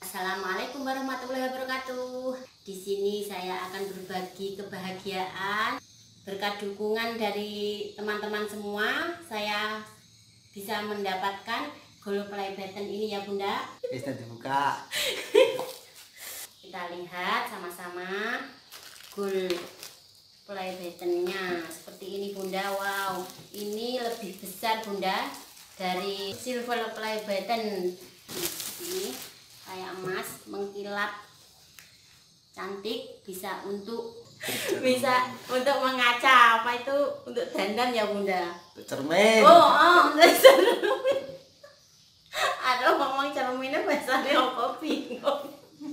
Assalamualaikum warahmatullahi wabarakatuh. Di sini saya akan berbagi kebahagiaan berkat dukungan dari teman-teman semua. Saya bisa mendapatkan gold play button ini ya Bunda. Bisa dibuka. Kita lihat sama-sama gold play buttonnya seperti ini Bunda. Wow, ini lebih besar Bunda dari silver play button. Ini kayak emas, mengkilap, cantik, bisa untuk mengaca, apa itu, untuk dandan ya Bunda. Untuk cermin. Untuk cermin. Aduh, ngomong cerminnya bahasanya apa, bingung.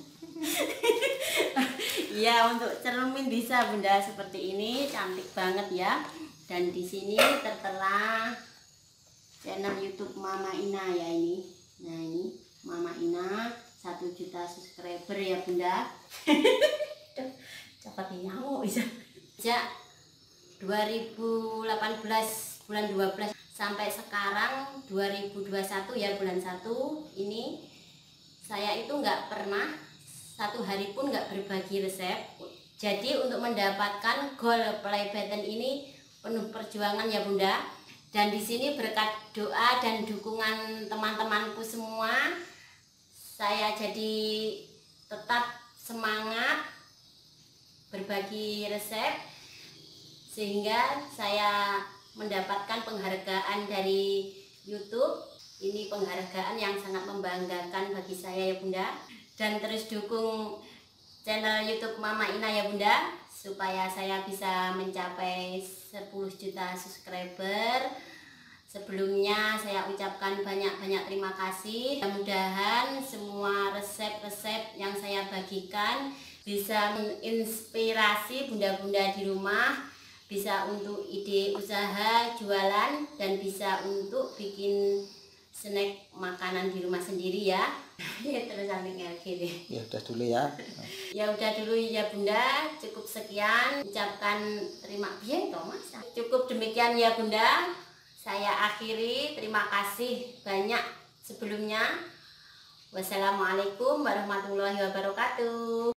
Ya, untuk cermin bisa Bunda, seperti ini, cantik banget ya. Dan di sini tertera channel YouTube Mama Ina ya ini. Nah ini Mama Ina 1 juta subscriber ya Bunda. Cepat nyamuk bisa. Sejak 2018 bulan 12 sampai sekarang 2021 ya bulan 1 ini saya itu nggak pernah satu hari pun nggak berbagi resep. Jadi untuk mendapatkan gold play button ini penuh perjuangan ya Bunda. Dan di sini berkat doa dan dukungan teman-temanku semua, saya jadi tetap semangat berbagi resep sehingga saya mendapatkan penghargaan dari YouTube. Ini penghargaan yang sangat membanggakan bagi saya ya Bunda. Dan terus dukung channel YouTube Mama Ina ya Bunda, supaya saya bisa mencapai 10 juta subscriber. Sebelumnya saya ucapkan banyak-banyak terima kasih. Mudah-mudahan semua resep-resep yang saya bagikan bisa menginspirasi bunda-bunda di rumah, bisa untuk ide usaha jualan, dan bisa untuk bikin snack makanan di rumah sendiri ya. Ya terus samping gini. Ya udah dulu ya. Ya udah dulu ya Bunda, cukup sekian. Ucapkan terima kasih Mas. Cukup demikian ya Bunda. Saya akhiri, terima kasih banyak sebelumnya. Wassalamualaikum warahmatullahi wabarakatuh.